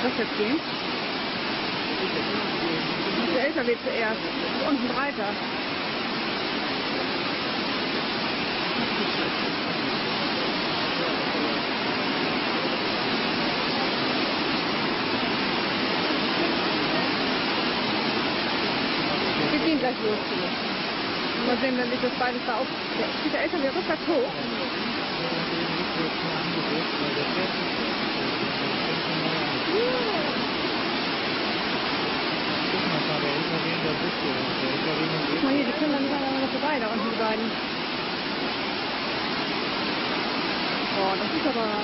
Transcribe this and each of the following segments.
das jetzt gehen? Der LKW zuerst. Unten breiter. Wir gehen gleich los. Mal sehen, wenn sich das beides da auf... Der LKW rückwärts hoch. Guck mal hier, die können da nicht aneinander vorbei, da unten die beiden. Boah, das ist aber...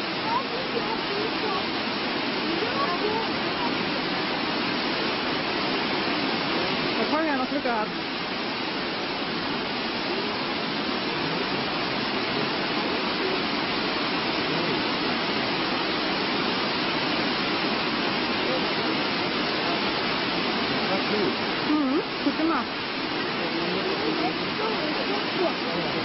Da haben wir ja noch Glück gehabt. Gut gemacht.